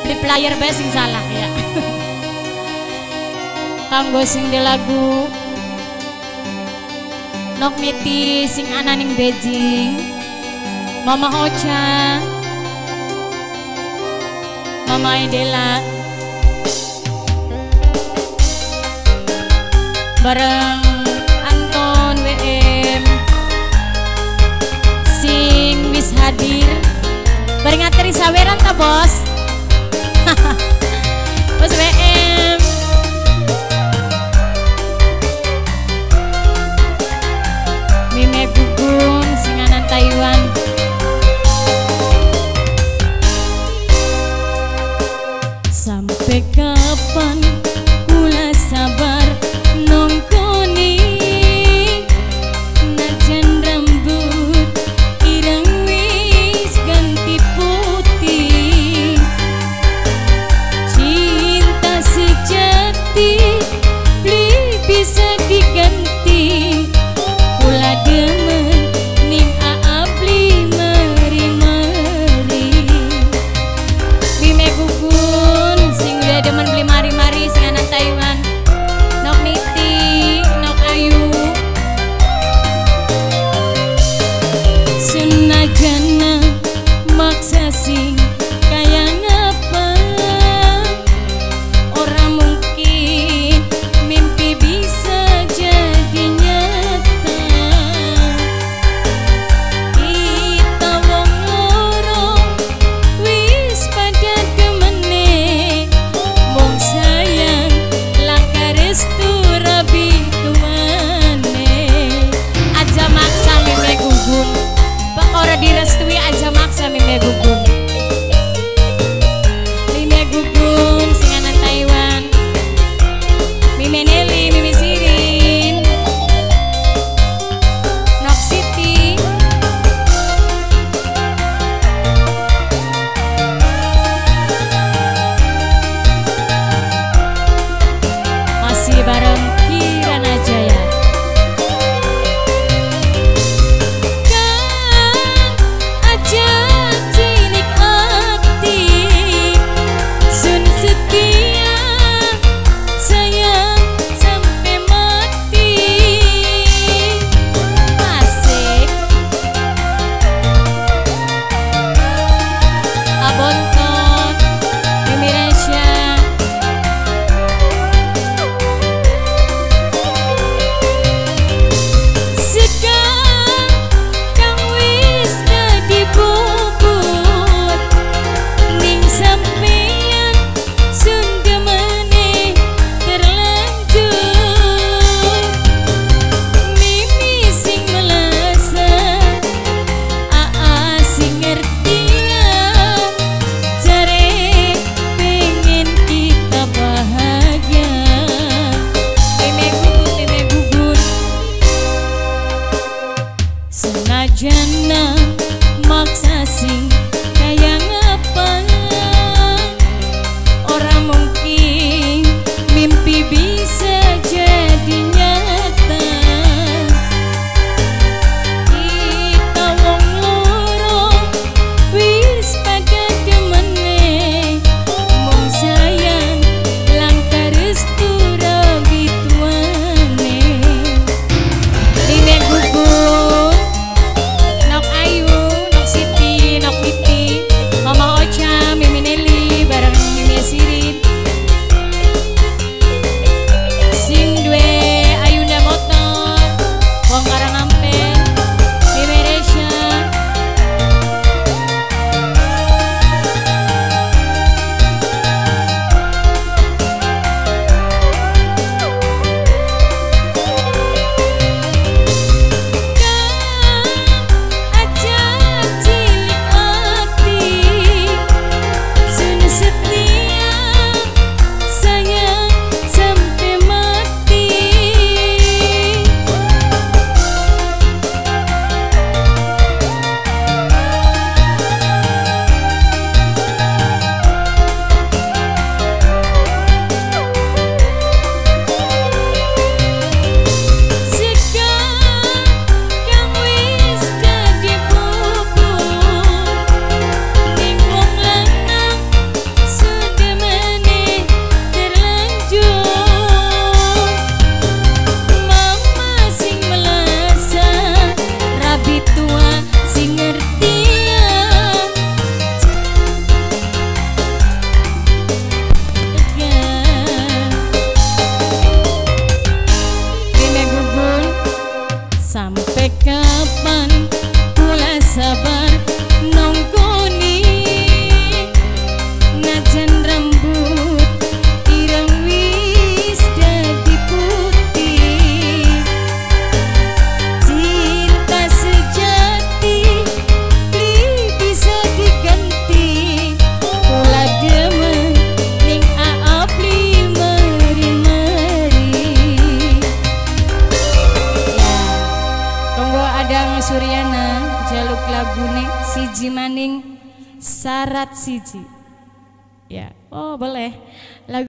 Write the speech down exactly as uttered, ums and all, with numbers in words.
Di player bae sing salah ya. Kanggo sing di lagu Nok Niti sing ananing Beijing, Mama Ocha, Mama Edela, bareng Anton W M sing wis hadir, bareng ngateri saweran ta bos. Bos W M Mime Gugun singanan Taiwan. Sampai kapan kula sabar nongkoni najan rambut ireng wis ganti putih. Cinta sejati beli bisa diganti. Kula demen ning aabli mari-mari. Mime Gugun sing udah demen beli mari-mari sing anak Taiwan. Nok Niti, Nok Ayu, senajana maksa sing kaya ngapa, orang mungkin mimpi bisa jadi nyata. Kita wong loro wis pada demene, mong sayang langkah restu rabi tuane. Aja maksa Mime Gugun, ora direstui aja maksa Mime Gugun. Mime Gugun sing anak Taiwan, Mime Nelly, Mime Sirin, Nok Siti, masih bareng Kirana Jaya. Kan aja cilik hati, sun setia sayang sampai mati. Asik Abonton, Mimi Resya, sekarang kang wis dadi bubut ning sampeyan sun demene terlanjur. Mimi sing melasa, Aa sing ngertian, jare pengen kita bahagia. Mime Gugun, Mime Gugun, senajana maksa sing kaya ngapa, orang mungkin mimpi bisa jadi nyata. Kita wong loro wis pada demene, mong sayang langkah restu rabi tuane. Mime Gugun, Nok Ayu, kapan kula sabar nonggoni najan rambut ireng wis dadi putih cinta sejati li bisa diganti kula demen ning aapli meri-meri ya tunggu adang Suryana jaluk lagune siji maning syarat siji ya oh boleh lagu